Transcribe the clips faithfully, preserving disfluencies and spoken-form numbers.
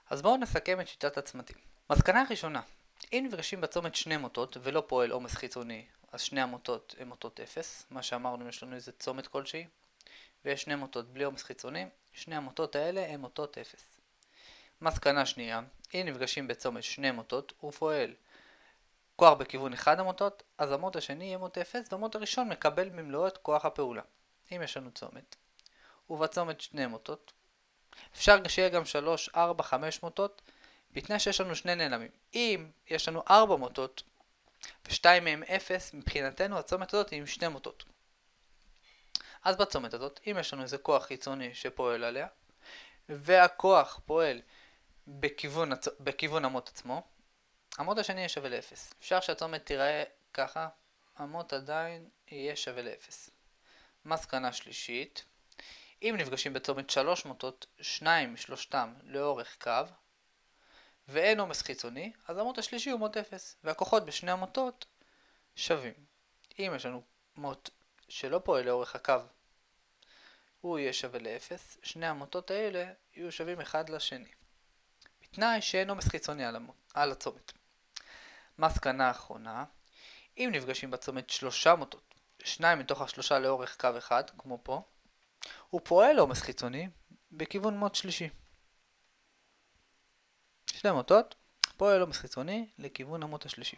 אז בואו נסכם את שיטת הצמתים. מסקנה ראשונה, אם נפגשים בצומת שני מוטות ולא פועל עומס חיצוני, אז שני המוטות הם מוטות אפס. מה שאמרנו, יש לנו איזה צומת כלשהי, ויש שני מוטות בלי עומס חיצוני, שני המוטות האלה הם מוטות אפס. מסקנה שנייה, אם נפגשים בצומת שני מוטות ופועל כוח בכיוון אחד המוטות, אז המוט השני יהיה מוט אפס, והמוט הראשון מקבל במלואו את כוח הפעולה. אם יש לנו צומת, ובצומת שני מוטות, אפשר שיהיה גם שלוש, ארבע, חמש מוטות, בתנאי שיש לנו שני נעלמים. אם יש לנו ארבע מוטות, ושתיים מהם אפס, מבחינתנו הצומת הזאת היא עם שני מוטות. אז בצומת הזאת, אם יש לנו איזה כוח חיצוני שפועל עליה, והכוח פועל בכיוון, הצ... בכיוון המוט עצמו, המוט השני יהיה שווה ל-אפס. אפשר שהצומת תיראה ככה, המוט עדיין יהיה שווה ל-אפס. מסקנה שלישית, אם נפגשים בצומת שלוש מוטות, שניים משלושתם לאורך קו, ואין עומס חיצוני, אז המוט השלישי הוא מוט אפס, והכוחות בשני המוטות שווים. אם יש לנו מוט שלא פועל לאורך הקו, הוא יהיה שווה ל-אפס, שני המוטות האלה יהיו שווים אחד לשני. בתנאי שאין עומס חיצוני על, המוט, על הצומת. מסקנה אחרונה, אם נפגשים בצומת שלושה מוטות, שניים מתוך השלושה לאורך קו אחד, כמו פה, הוא פועל עומס חיצוני בכיוון מוט שלישי. שני מוטות, פועל עומס חיצוני לכיוון המוט השלישי.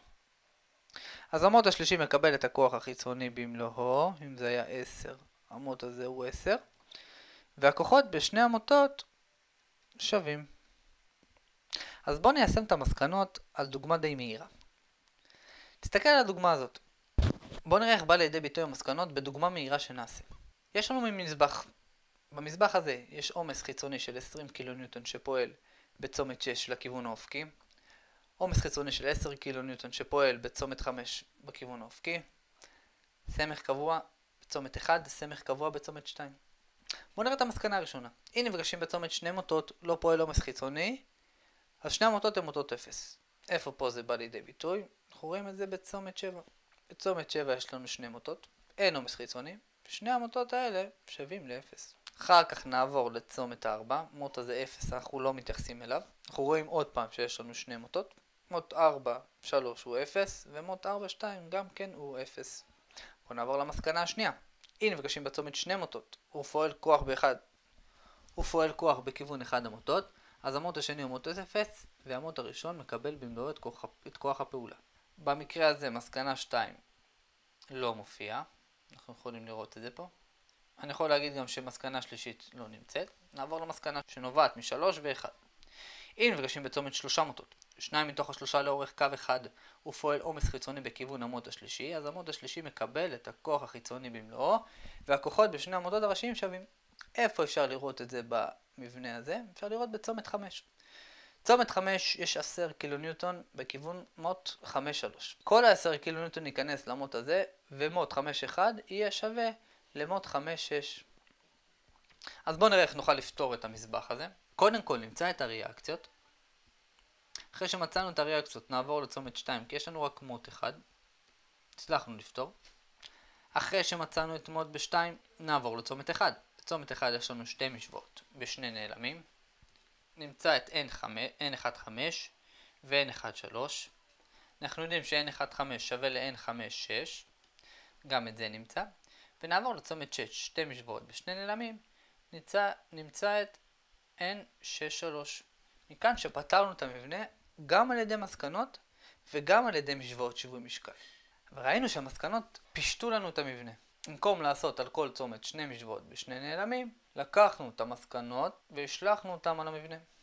אז המוט השלישי מקבל את הכוח החיצוני במלואו, אם זה היה עשר, המוט הזה הוא עשר, והכוחות בשני המוטות שווים. אז בואו ניישם את המסקנות על דוגמה די מהירה. תסתכל על הדוגמה הזאת. בואו נראה איך בא לידי ביטוי המסקנות בדוגמה מהירה שנעשה. יש לנו מזבח. במזבח הזה יש עומס חיצוני של עשרים קילוניוטון שפועל בצומת שש לכיוון האופקי, עומס חיצוני של עשרה קילוניוטון שפועל בצומת חמש בכיוון האופקי, סמך קבוע בצומת אחד, סמך קבוע בצומת שתיים. בואו נראה את המסקנה הראשונה. אם נפגשים בצומת שני מוטות, לא פועל עומס חיצוני, אז שני המוטות הם מוטות אפס. איפה פה זה בא לידי ביטוי? אנחנו רואים את זה בצומת שבע. בצומת שבע יש לנו שני מוטות, אין עומס חיצוני, ושני המוטות האלה שווים ל-אפס. אחר כך נעבור לצומת ארבע, מוט הזה אפס, אנחנו לא מתייחסים אליו. אנחנו רואים עוד פעם שיש לנו שני מוטות. מוט ארבע, שלוש הוא אפס, ומוט ארבע, שתיים גם כן הוא אפס. בואו נעבור למסקנה השנייה. אם נפגשים בצומת שני מוטות, הוא פועל כוח באחד, הוא פועל כוח בכיוון אחד המוטות, אז המוט השני הוא מוט אפס, והמוט הראשון מקבל במלואו את כוח, את כוח הפעולה. במקרה הזה מסקנה שתיים לא מופיעה, אנחנו יכולים לראות את זה פה. אני יכול להגיד גם שמסקנה שלישית לא נמצאת. נעבור למסקנה שנובעת משלוש ואחד. אם נפגשים בצומת שלושה מוטות, שניים מתוך השלושה לאורך קו אחד, הוא פועל עומס חיצוני בכיוון המוט השלישי, אז המוט השלישי מקבל את הכוח החיצוני במלואו, והכוחות בשני המוטות הראשיים שווים. איפה אפשר לראות את זה במבנה הזה? אפשר לראות בצומת חמש. צומת חמש יש עשרה קילוניוטון בכיוון מוט חמש שלוש. כל ה-עשרה קילוניוטון ייכנס למוט הזה, ומוט חמש אחד יהיה שווה למוט חמש שש. אז בואו נראה איך נוכל לפתור את המזבח הזה. קודם כל נמצא את הריאקציות. אחרי שמצאנו את הריאקציות נעבור לצומת שתיים, כי יש לנו רק מוט אחד. הצלחנו לפתור. אחרי שמצאנו את מוט ב-שתיים נעבור לצומת אחד. בצומת אחד יש לנו שתי משוואות בשני נעלמים. נמצא את אן אחת חמש ו-אן אחת שלוש. אנחנו יודעים ש-אן אחת חמש שווה ל-אן חמש שש. גם את זה נמצא. ונעבור לצומת שש, שתי משוואות בשני נעלמים. נמצא, נמצא את אן שש שלוש. מכאן שפתרנו את המבנה גם על ידי מסקנות וגם על ידי משוואות שיווי משקל. וראינו שהמסקנות פישטו לנו את המבנה. במקום לעשות על כל צומת שני משוואות בשני נעלמים, לקחנו את המסקנות והשלחנו אותם על המבנה.